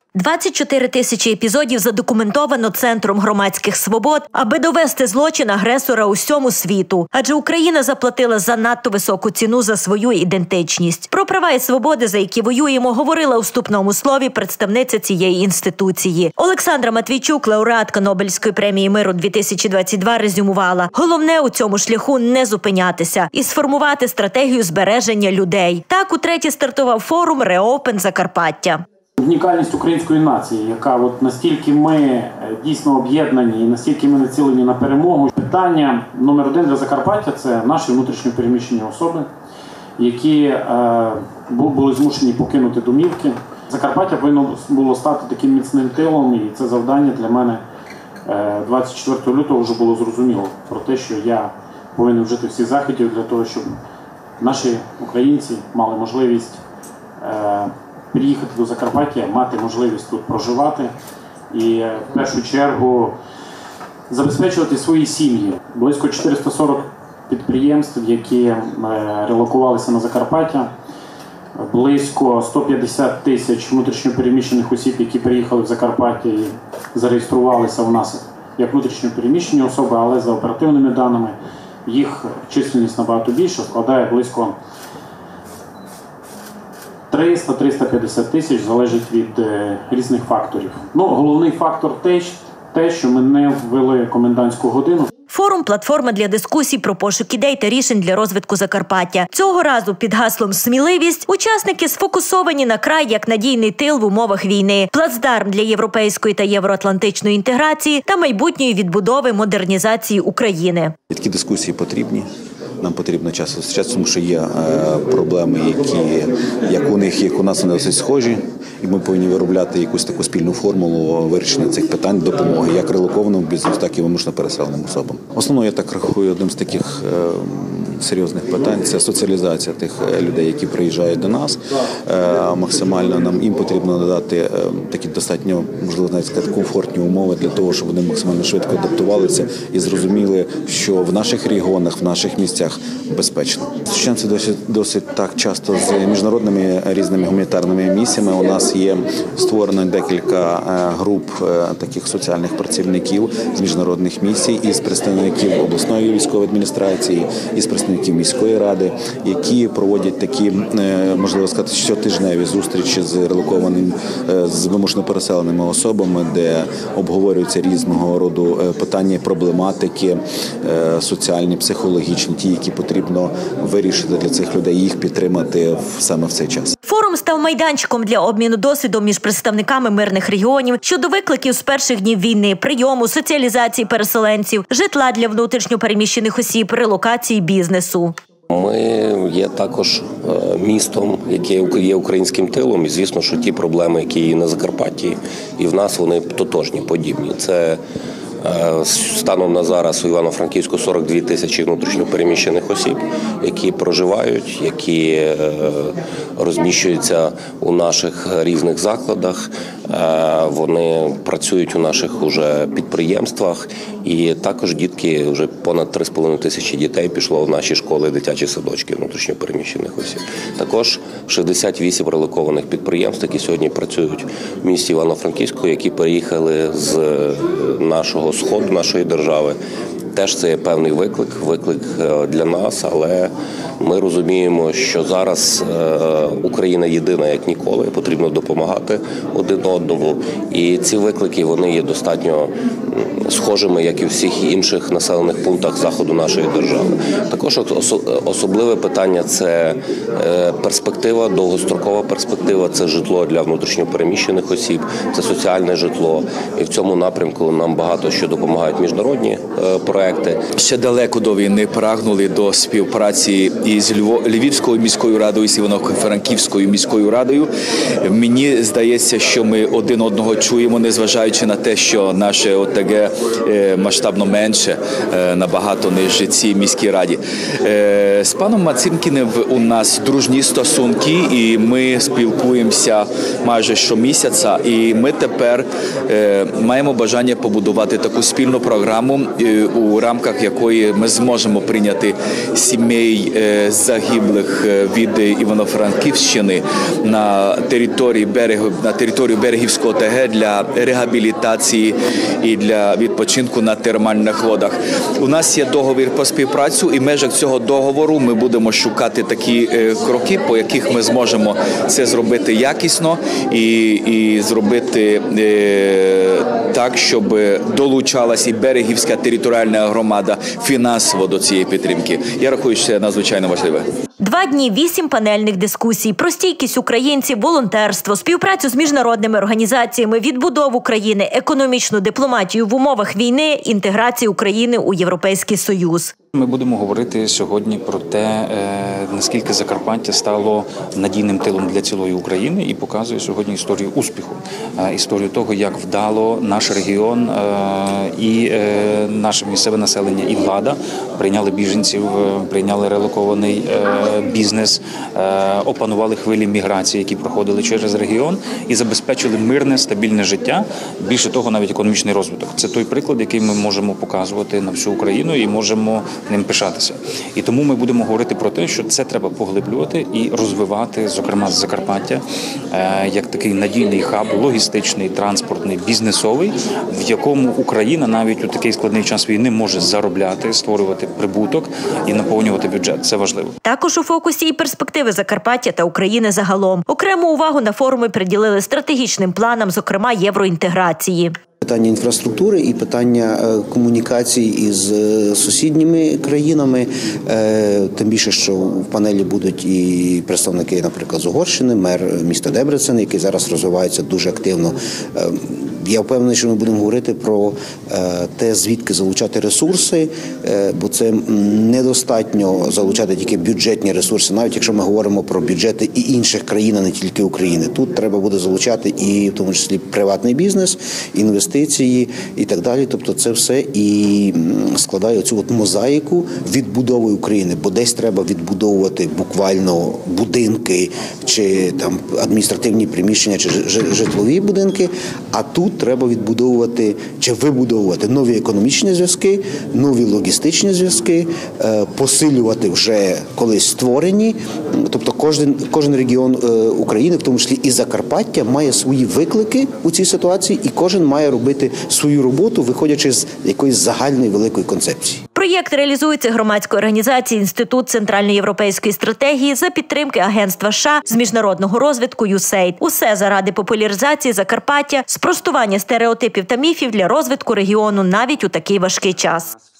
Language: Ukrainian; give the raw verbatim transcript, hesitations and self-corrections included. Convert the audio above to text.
двадцять чотири тисячі епізодів задокументовано Центром громадських свобод, аби довести злочин агресора усьому світу. Адже Україна заплатила занадто високу ціну за свою ідентичність. Про права і свободи, за які воюємо, говорила у вступному слові представниця цієї інституції. Олександра Матвійчук, лауреатка Нобелівської премії миру дві тисячі двадцять два, резюмувала: головне у цьому шляху не зупинятися і сформувати стратегію збереження людей. Так утретє стартував форум «Реопен Закарпаття». Унікальність української нації, яка от настільки ми дійсно об'єднані і настільки ми націлені на перемогу. Питання номер один для Закарпаття – це наші внутрішньо переміщені особи, які е, були змушені покинути домівки. Закарпаття повинно було стати таким міцним тилом, і це завдання для мене е, двадцять четвертого лютого вже було зрозуміло про те, що я повинен вжити всіх заходів для того, щоб наші українці мали можливість е, приїхати до Закарпаття, мати можливість тут проживати і в першу чергу забезпечувати свої сім'ї. Близько чотириста сорок підприємств, які релокувалися на Закарпаття, близько сто п'ятдесят тисяч внутрішньопереміщених осіб, які приїхали в Закарпаття і зареєструвалися у нас як внутрішньопереміщені особи, але за оперативними даними їх численність набагато більша, складає близько триста - триста п'ятдесят тисяч, залежить від е, різних факторів. Ну, головний фактор те, те, що ми не ввели комендантську годину. Форум – платформа для дискусій про пошук ідей та рішень для розвитку Закарпаття. Цього разу під гаслом «Сміливість» учасники сфокусовані на край як надійний тил в умовах війни, плацдарм для європейської та євроатлантичної інтеграції та майбутньої відбудови модернізації України. Такі дискусії потрібні. Нам потрібно часто зустрічатися, тому що є е, проблеми, які як у них, як у нас, вони досить схожі. І ми повинні виробляти якусь таку спільну формулу вирішення цих питань допомоги, як релокованим бізнесу, так і вимушено переселеним особам. Основно, я так рахую, одним з таких е, серйозних питань – це соціалізація тих людей, які приїжджають до нас. Е, максимально нам їм потрібно надати е, такі достатньо, можливо, навіть сказати, комфортні умови для того, щоб вони максимально швидко адаптувалися і зрозуміли, що в наших регіонах, в наших місцях безпечно. Зустрічаємося досить, досить так часто з міжнародними різними гуманітарними місіями. У нас є створено декілька груп таких соціальних працівників з міжнародних місій, із представників обласної військової адміністрації, із представників міської ради, які проводять такі, можливо сказати, щотижневі зустрічі з релокованими, з вимушено переселеними особами, де обговорюються різного роду питання, проблематики соціальні, психологічні, ті, які потрібно вирішити для цих людей, їх підтримати саме в цей час. Форум став майданчиком для обміну досвідом між представниками мирних регіонів щодо викликів з перших днів війни, прийому, соціалізації переселенців, житла для внутрішньопереміщених осіб, релокації бізнесу. Ми є також містом, яке є українським тилом, і звісно, що ті проблеми, які є на Закарпатті, і в нас вони тотожні, подібні. Це станом на зараз у Івано-Франківську сорок дві тисячі внутрішньопереміщених осіб, які проживають, які розміщуються у наших різних закладах. Вони працюють у наших уже підприємствах, і також дітки, вже понад три з половиною тисячі дітей пішло в наші школи, дитячі садочки внутрішньопереміщених осіб. Також шістдесят вісім релокованих підприємств, які сьогодні працюють в місті Івано-Франківську, які переїхали з нашого сходу, нашої держави. Теж це є певний виклик, виклик для нас, але ми розуміємо, що зараз Україна єдина як ніколи, потрібно допомагати один одному. І ці виклики, вони є достатньо схожими, як і в всіх інших населених пунктах заходу нашої держави. Також особливе питання – це перспектива, довгострокова перспектива, це житло для внутрішньопереміщених осіб, це соціальне житло. І в цьому напрямку нам багато що допомагають міжнародні проекти. Ще далеко до війни прагнули до співпраці із Львівською міською радою, з Івано-Франківською міською радою. Мені здається, що ми один одного чуємо, незважаючи на те, що наше ОТГ масштабно менше набагато, ніж цій міській раді. З паном Мацинкіним у нас дружні стосунки, і ми спілкуємося майже щомісяця, і ми тепер маємо бажання побудувати таку таку спільну програму, у рамках якої ми зможемо прийняти сімей загиблих від Івано-Франківщини на території берегу, на територію Берегівського ТГ для реабілітації і для відпочинку на термальних водах. У нас є договір про співпрацю, і в межах цього договору ми будемо шукати такі кроки, по яких ми зможемо це зробити якісно і, і зробити е, так, щоб долучалася і Берегівська територіальна громада фінансово до цієї підтримки. Я рахую, що це надзвичайно важливе. Два дні, вісім панельних дискусій про стійкість українців, волонтерство, співпрацю з міжнародними організаціями, відбудову країни, економічну дипломатію в умовах війни, інтеграцію України у Європейський Союз. Ми будемо говорити сьогодні про те, наскільки Закарпаття стало надійним тилом для цілої України і показує сьогодні історію успіху, історію того, як вдало наш регіон і наше місцеве населення і влада прийняли біженців, прийняли релокований бізнес, опанували хвилі міграції, які проходили через регіон і забезпечили мирне, стабільне життя, більше того, навіть економічний розвиток. Це той приклад, який ми можемо показувати на всю Україну і можемо ним пишатися. І тому ми будемо говорити про те, що це треба поглиблювати і розвивати, зокрема з Закарпаття, як такий надійний хаб, логістичний, транспортний, бізнесовий, в якому Україна навіть у такий складний час війни може заробляти, створювати прибуток і наповнювати бюджет. Це важливо. Також у фокусі і перспективи Закарпаття та України загалом. Окрему увагу на форумі приділили стратегічним планам, зокрема євроінтеграції. Питання інфраструктури і питання комунікацій із сусідніми країнами, тим більше, що в панелі будуть і представники, наприклад, з Угорщини, мер міста Дебрецен, який зараз розвивається дуже активно. Я впевнений, що ми будемо говорити про те, звідки залучати ресурси, бо це недостатньо залучати тільки бюджетні ресурси, навіть якщо ми говоримо про бюджети і інших країн, а не тільки України. Тут треба буде залучати і в тому числі приватний бізнес, інвестиції і так далі. Тобто це все і складає оцю от мозаїку відбудови України, бо десь треба відбудовувати буквально будинки чи там адміністративні приміщення чи житлові будинки, а тут треба відбудовувати чи вибудовувати нові економічні зв'язки, нові логістичні зв'язки, посилювати вже колись створені. Тобто кожен, кожен регіон України, в тому числі і Закарпаття, має свої виклики у цій ситуації, і кожен має робити свою роботу, виходячи з якоїсь загальної великої концепції. Проєкт реалізується громадською організацією Інститут центральноєвропейської стратегії за підтримки Агентства США з міжнародного розвитку ю ес ей ай ді. Усе заради популяризації Закарпаття, спростування стереотипів та міфів для розвитку регіону навіть у такий важкий час.